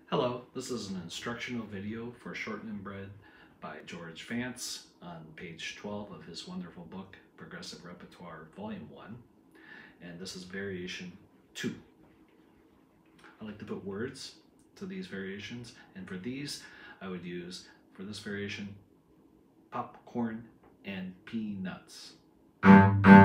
Hello, this is an instructional video for shortening bread by George Vance on page 12 of his wonderful book, Progressive Repertoire, Volume 1. And this is variation 2. I like to put words to these variations, and for these, I would use, for this variation, popcorn and peanuts.